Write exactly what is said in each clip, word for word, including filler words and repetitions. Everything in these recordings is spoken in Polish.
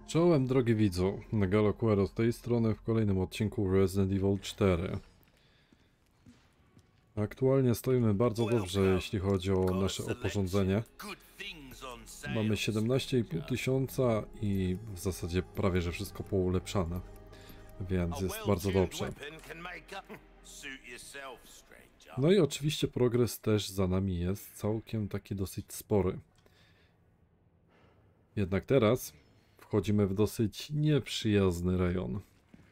Czołem, drogi widzu, Nagalo Quero z tej strony w kolejnym odcinku Resident Evil cztery. Aktualnie stoimy bardzo dobrze, jeśli chodzi o nasze oporządzenie. Mamy siedemnaście i pół tysiąca i w zasadzie prawie że wszystko poulepszane, więc jest bardzo dobrze. No i oczywiście progres też za nami jest całkiem taki dosyć spory. Jednak teraz wchodzimy w dosyć nieprzyjazny rejon.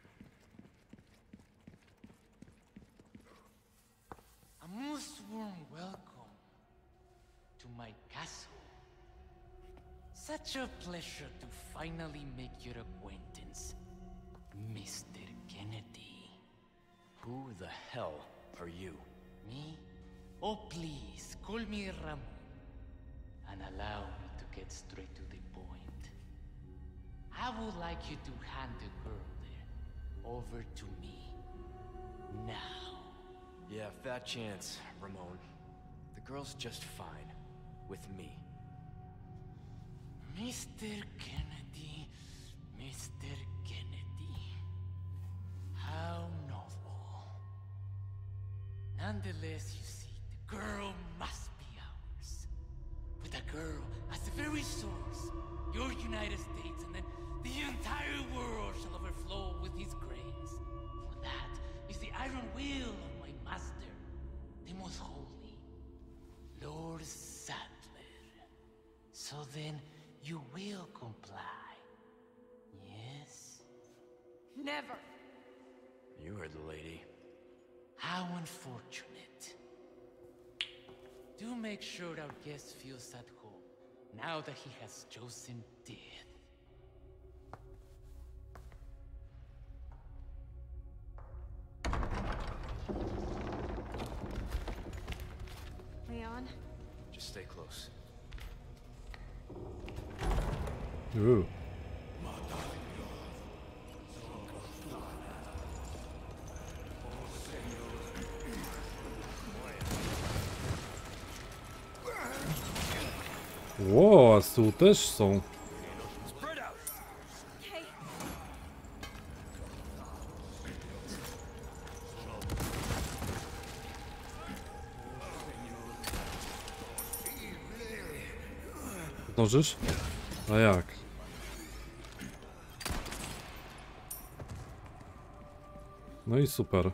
A most warm welcome to my castle. Such a pleasure to finally make your acquaintance, Mister Kennedy. Who the hell are you? Me? Oh, please, call me Ramon. And allow me to get straight to the point. I would like you to hand the girl there over to me. Now. Yeah, fat chance, Ramon. The girl's just fine. With me. Mister Kennedy, Mister Kennedy. How novel. Nonetheless, you see, the girl must be ours. With a girl as the very source, your United States and then the entire world shall overflow with his grace. For that is the iron will of my master, the most holy, Lord Sadler. So then, you will comply, yes? Never. You heard the lady. How unfortunate. Do make sure our guest feels at home, now that he has chosen death. Leon? Just stay close. Uuu. Ło, a tu też są. Hey, Zdążysz? A jak? No i super.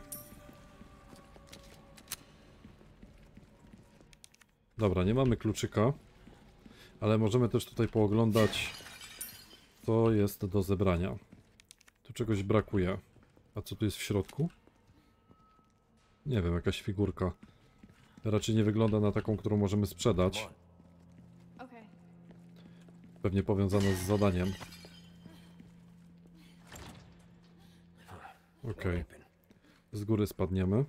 Dobra, nie mamy kluczyka, ale możemy też tutaj pooglądać, co jest do zebrania. Tu czegoś brakuje. A co tu jest w środku? Nie wiem, jakaś figurka. Raczej nie wygląda na taką, którą możemy sprzedać. okay. Pewnie powiązane z zadaniem. Okej. Z góry spadniemy.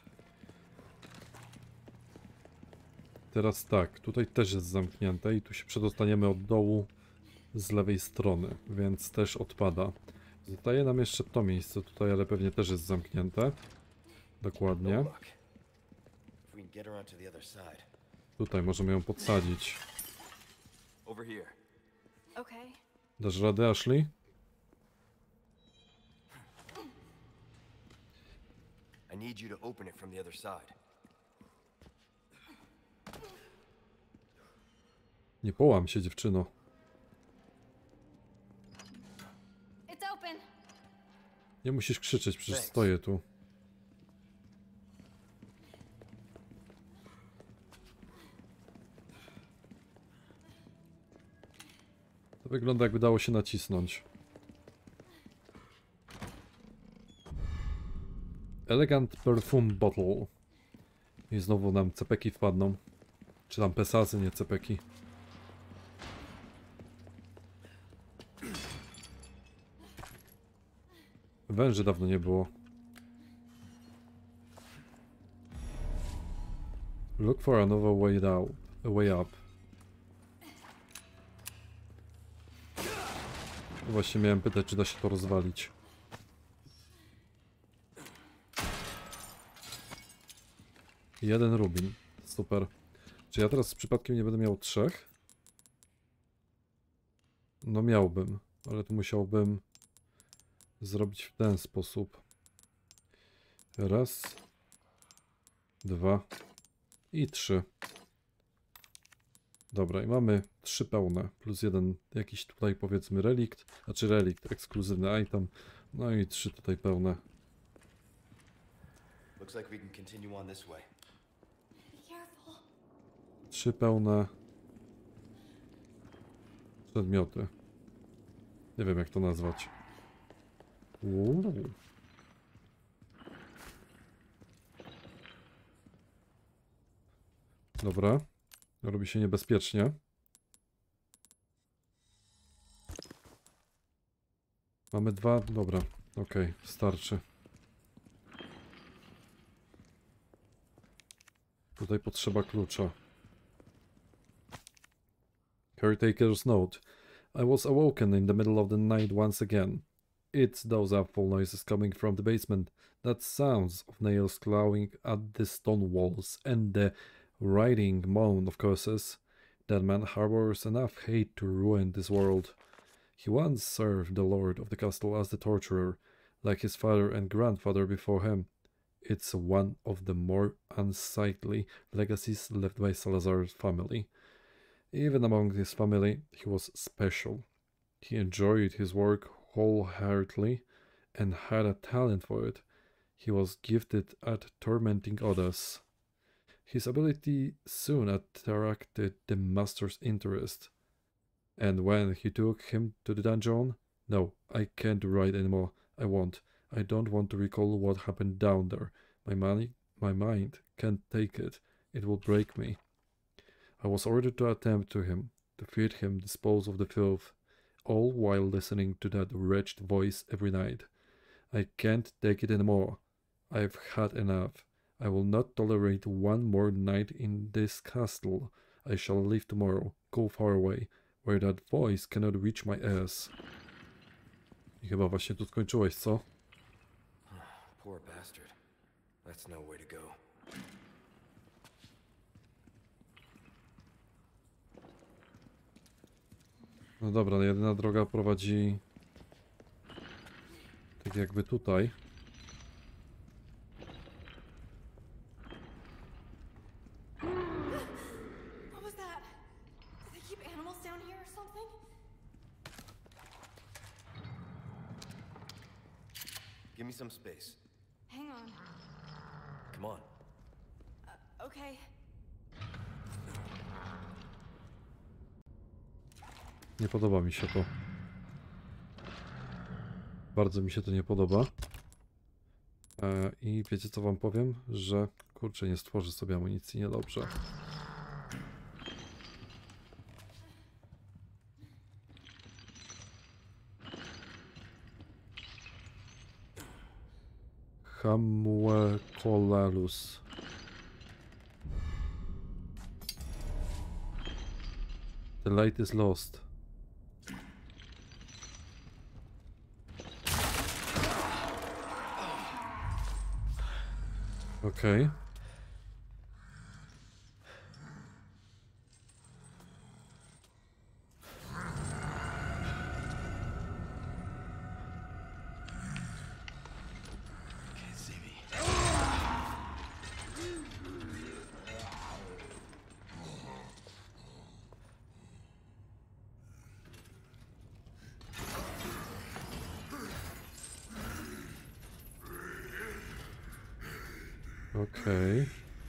Teraz tak, tutaj też jest zamknięte i tu się przedostaniemy od dołu z lewej strony, więc też odpada. Zostaje nam jeszcze to miejsce tutaj, ale pewnie też jest zamknięte. Dokładnie. If we can get around to the other side. Tutaj możemy ją podsadzić. Over here. Okay. Dasz radę, Ashley? I need you to open it from the other side. Nie połam się, dziewczyno. It's open. Nie musisz krzyczeć, przecież Thanks. stoję tu. To wygląda, jakby dało się nacisnąć. Elegant Perfume Bottle. I znowu nam cepeki wpadną. Czy tam pesazy, nie cepeki. Węży dawno nie było. Look for another way out. A way up. Właśnie miałem pytać, czy da się to rozwalić. Jeden rubin. Super. Czy ja teraz przypadkiem nie będę miał trzech? No miałbym. ale to musiałbym zrobić w ten sposób. Raz, dwa i trzy. Dobra, i mamy trzy pełne, plus jeden jakiś tutaj powiedzmy relikt, znaczy relikt, ekskluzywny item, no i trzy tutaj pełne. Looks like we can continue on this way. Be careful. Trzy pełne przedmioty. Nie wiem jak to nazwać. Uuu. Dobra. Robi się niebezpiecznie. Mamy dwa. Dobra. Okej, starczy. Tutaj potrzeba klucza. Caretaker's note. I was awoken in the middle of the night once again. It's those awful noises coming from the basement. That sounds of nails clawing at the stone walls and the writhing moan of curses. That man harbors enough hate to ruin this world. He once served the lord of the castle as the torturer, like his father and grandfather before him. It's one of the more unsightly legacies left by Salazar's family. Even among his family, he was special. He enjoyed his work wholeheartedly and had a talent for it. He was gifted at tormenting others. His ability soon attracted the master's interest. And when he took him to the dungeon, no, I can't write anymore. I won't. I don't want to recall what happened down there. My money, my mind can't take it. It will break me. I was ordered to attend to him, to feed him, dispose of the filth, all while listening to that wretched voice every night. I can't take it anymore. I've had enough. I will not tolerate one more night in this castle. I shall leave tomorrow, go far away, where that voice cannot reach my ears. I chyba właśnie tu skończyłeś, co? Poor bastard. That's no way to go. No dobra, jedyna droga prowadzi tak jakby tutaj. What was that? Do they keep animals down here or something? Give me some space. Hang on. Come on. Uh, okay. Nie podoba mi się to. Bardzo mi się to nie podoba. E, I wiecie co wam powiem? Że kurczę, nie stworzę sobie amunicji niedobrze. Hamuecolalus. The light is lost. Okej. Can't see me. Okej.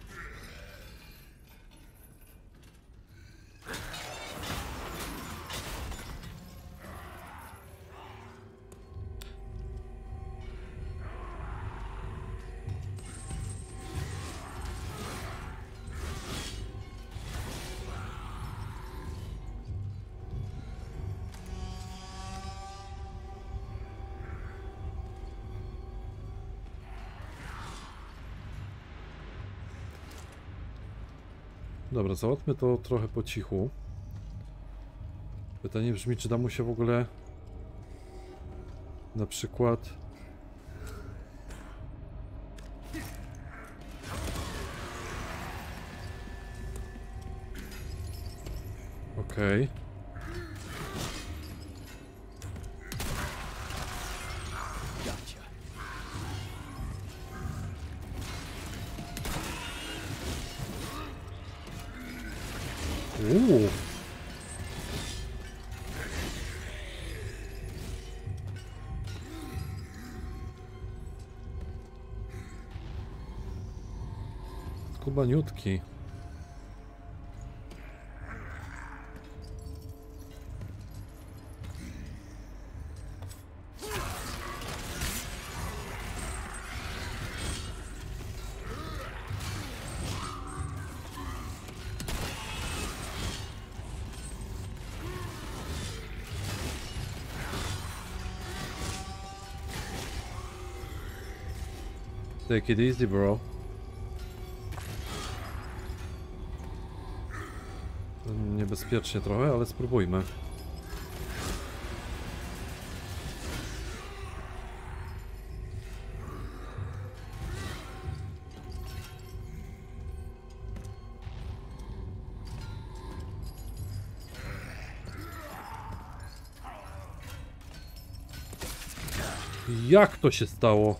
Dobra, załatwmy to trochę po cichu. Pytanie brzmi, czy da mu się w ogóle na przykład okej. Uuu. Kubaniutki. Take it easy, bro. Niebezpiecznie trochę, ale spróbujmy. Jak to się stało?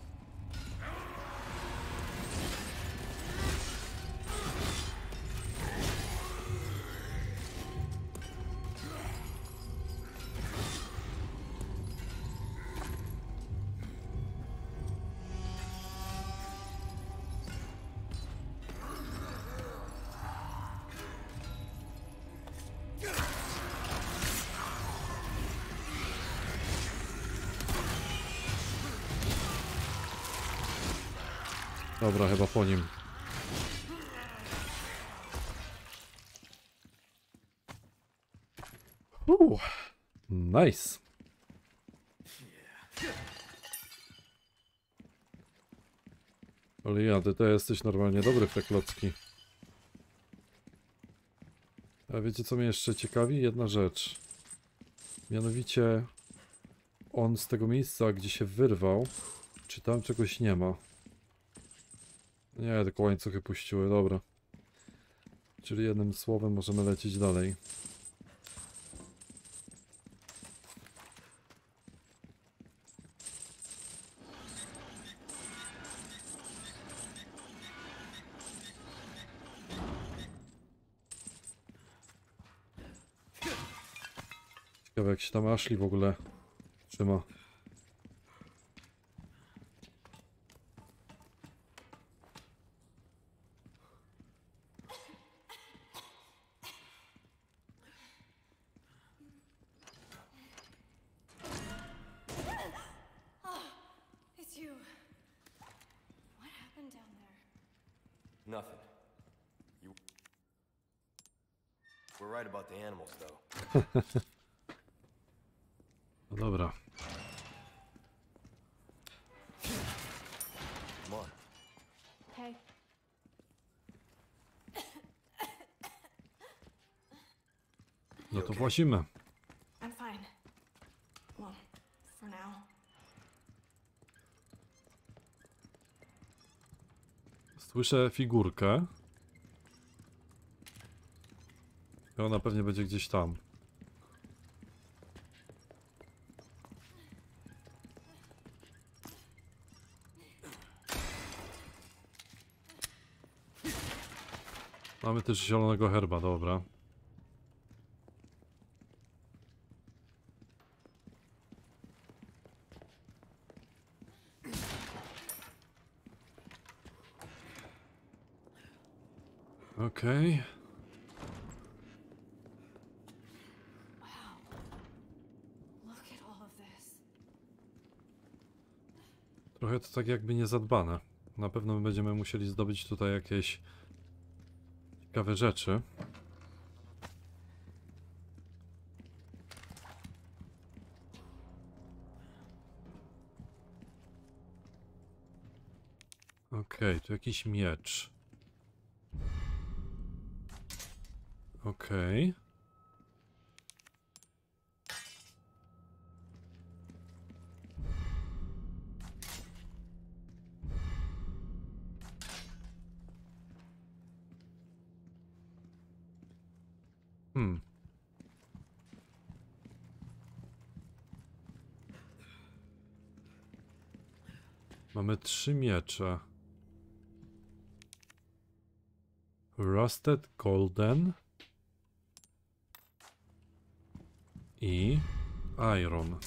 Dobra, chyba po nim. Uuu, nice. Ale ja, ty to jesteś normalnie dobry w te klocki. A wiecie, co mnie jeszcze ciekawi? Jedna rzecz. Mianowicie on z tego miejsca, gdzie się wyrwał, czy tam czegoś nie ma? Nie, tylko łańcuchy puściły, dobra. Czyli jednym słowem możemy lecieć dalej. Ciekawe, jak się tam Ashley w ogóle trzyma. It's you. What happened down there? Nothing. You... We're right about the animals, though. No dobra. Come on. Hey. No to włazimy. I'm fine. Well, for now. Słyszę figurkę. I ona pewnie będzie gdzieś tam. Mamy też zielonego herba, dobra. Okej. Look at all of this. Trochę to tak jakby niezadbane. Na pewno będziemy musieli zdobyć tutaj jakieś ciekawe rzeczy. Okej, tu jakiś miecz. Okej. Hmm. Mamy trzy miecze. Rusted Golden. i iron.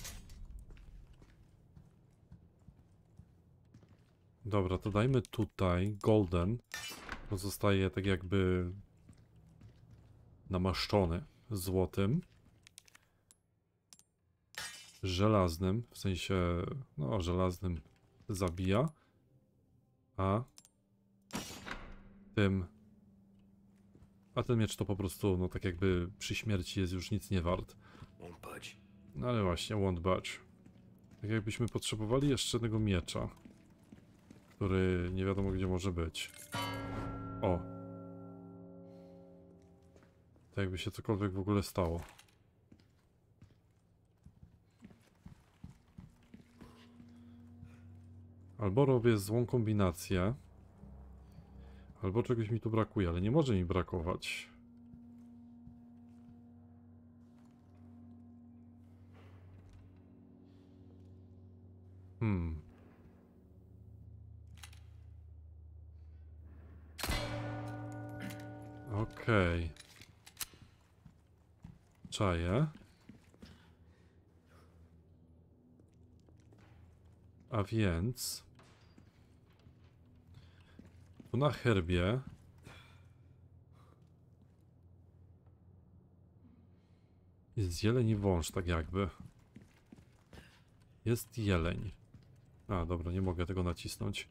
Dobra, to dajmy tutaj golden. To zostaje tak jakby namaszczony złotym. Żelaznym, w sensie, no żelaznym zabija. A tym... A ten miecz to po prostu, no tak jakby przy śmierci jest już nic nie wart. Won't budge. No ale właśnie, won't budge. Tak jakbyśmy potrzebowali jeszcze jednego miecza, który nie wiadomo gdzie może być. O. Tak jakby się cokolwiek w ogóle stało. Albo robię złą kombinację, albo czegoś mi tu brakuje, ale nie może mi brakować. Hmm. Okej. Okay. Czaję. A więc... Tu na herbie... Jest jeleń i wąż, tak jakby. Jest jeleń. A, dobra, nie mogę tego nacisnąć.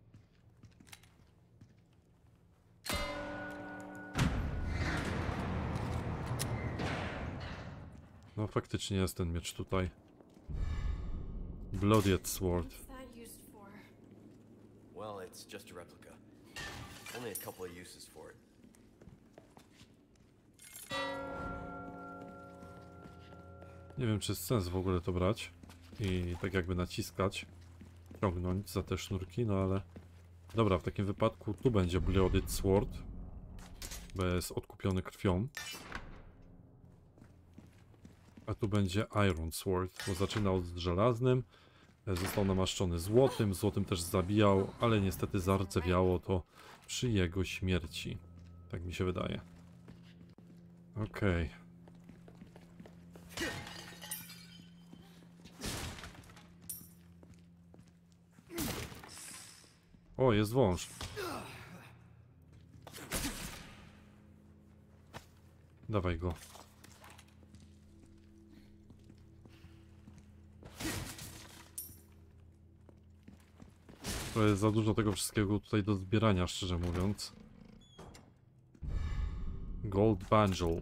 No faktycznie jest ten miecz tutaj. Bloodied Sword. What's that used for? Well, it's just a replica. Only a couple of uses for it. Nie wiem, czy jest sens w ogóle to brać i tak jakby naciskać, ciągnąć za te sznurki, no ale... Dobra, w takim wypadku tu będzie Bloodied Sword, bo jest odkupiony krwią. A tu będzie Iron Sword, bo zaczynał z żelaznym, został namaszczony złotym, złotym też zabijał, ale niestety zardzewiało to przy jego śmierci. Tak mi się wydaje. Okej. Okay. O, jest wąż. Dawaj go. To jest za dużo tego wszystkiego tutaj do zbierania, szczerze mówiąc. Gold Banjo.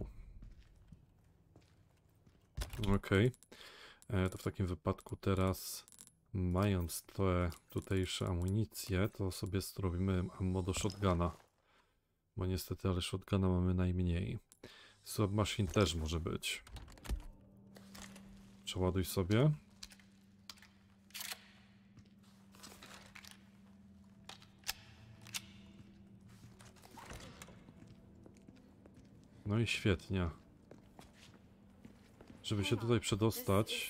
Okej. Okay. To w takim wypadku teraz, mając te tutejsze amunicje, to sobie zrobimy ammo do shotguna. Bo niestety, ale shotguna mamy najmniej. Submachine też może być. Przeładuj sobie. No i świetnie. Żeby się tutaj przedostać,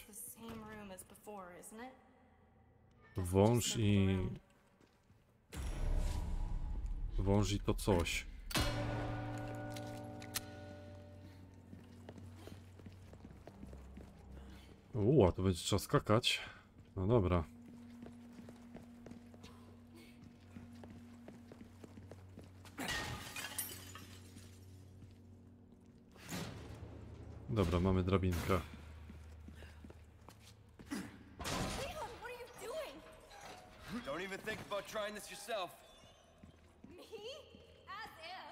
wąż i... Wąż i to coś. Uuu, a to będzie trzeba skakać. No dobra. Dobra, mamy drabinkę. Leon, what are you doing? Don't even think about trying this yourself. Me? As if.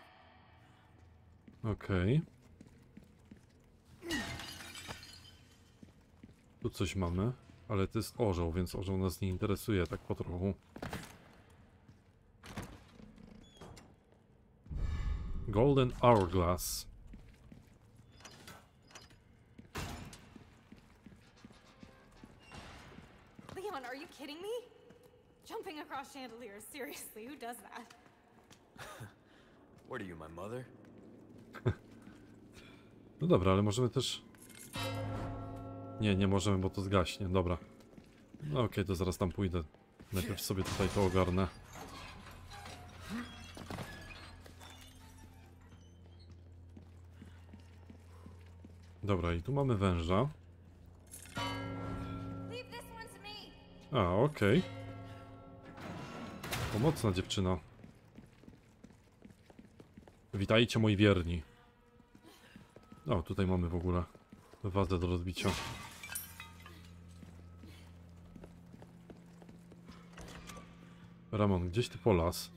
Okej. Okay. Tu coś mamy, ale to jest orzeł, więc orzeł nas nie interesuje tak po trochu. Golden Hourglass. Leon, are you kidding me? Jumping across chandeliers, seriously, who does that? What are you, my mother? No dobra, ale możemy też... Nie, nie możemy, bo to zgaśnie. Dobra. No okej, okay, to zaraz tam pójdę. Najpierw sobie tutaj to ogarnę. Dobra, i tu mamy węża. Leave this one to me. A, okej. Pomocna dziewczyna. Witajcie, moi wierni. O, tutaj mamy w ogóle wazę do rozbicia. Ramon, gdzieś ty po las?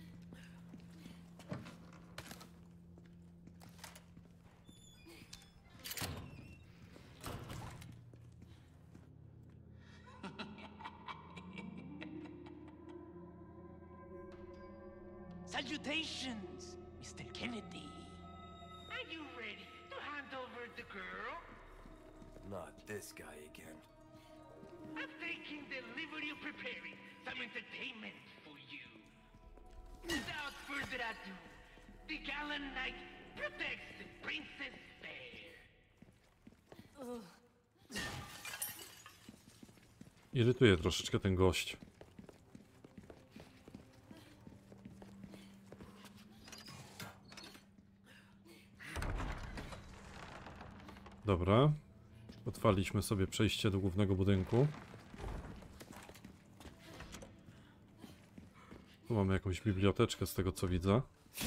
Salutations, Mister Kennedy. Are you ready to hand over the girl? Not this guy again. I'm taking delivery of preparing some entertainment for you. Without further ado, the gallant knight protects the princess fair. Irytuje troszeczkę ten gość. Dobra. Otwarliśmy sobie przejście do głównego budynku. Tu mamy jakąś biblioteczkę z tego co widzę.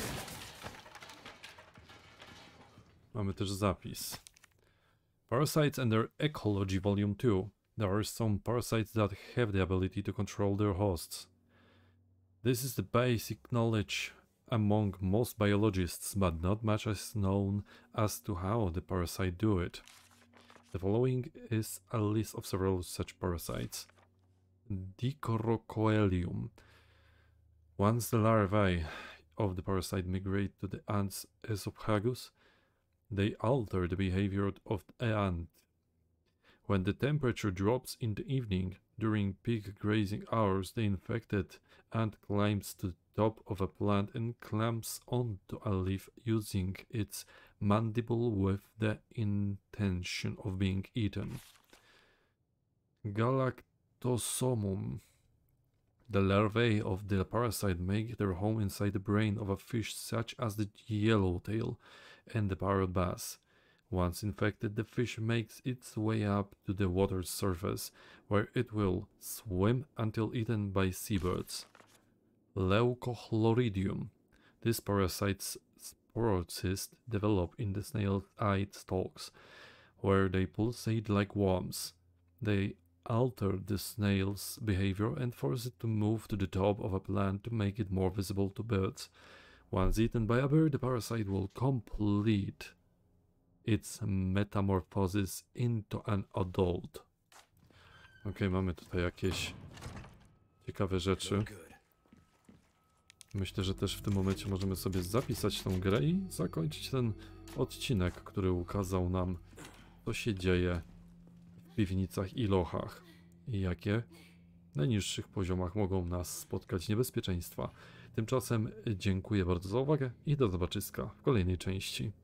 Mamy też zapis. Parasites and their Ecology Volume two. There are some parasites that have the ability to control their hosts. This is the basic knowledge among most biologists, but not much is known as to how the parasite do it. The following is a list of several such parasites. Dicorocoelium. Once the larvae of the parasite migrate to the ant's esophagus, they alter the behavior of the ant. When the temperature drops in the evening, during peak grazing hours, the infected ant climbs to the top of a plant and clamps onto a leaf using its mandible with the intention of being eaten. Galactosomum. The larvae of the parasite make their home inside the brain of a fish such as the yellowtail and the parrot bass. Once infected, the fish makes its way up to the water's surface, where it will swim until eaten by seabirds. Leucochloриdium. This parasite's sporocysts develop in the snail-eyed stalks, where they pulsate like worms. They alter the snail's behavior and force it to move to the top of a plant to make it more visible to birds. Once eaten by a bird, the parasite will complete its metamorphosis into an adult. Ok, mamy tutaj jakieś ciekawe rzeczy. No good. Myślę, że też w tym momencie możemy sobie zapisać tą grę i zakończyć ten odcinek, który ukazał nam, co się dzieje w piwnicach i lochach i jakie na niższych poziomach mogą nas spotkać niebezpieczeństwa. Tymczasem dziękuję bardzo za uwagę i do zobaczyska w kolejnej części.